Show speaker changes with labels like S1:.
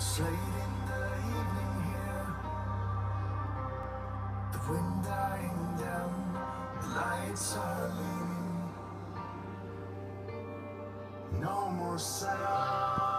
S1: It's late in the evening here, the wind dying down, the lights are leaving. No more sound.